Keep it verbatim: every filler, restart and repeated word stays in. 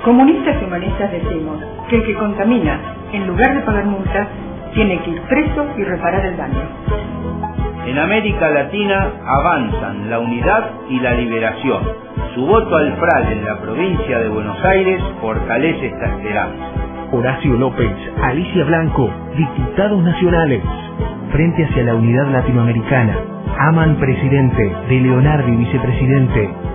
Comunistas y humanistas decimos que el que contamina, en lugar de pagar multas, tiene que ir preso y reparar el daño. En América Latina avanzan la unidad y la liberación. Su voto al F R A L en la provincia de Buenos Aires fortalece esta esperanza. Horacio López, Alicia Blanco, diputados nacionales. Frente hacia la unidad latinoamericana. Aman presidente, de Leonardo vicepresidente.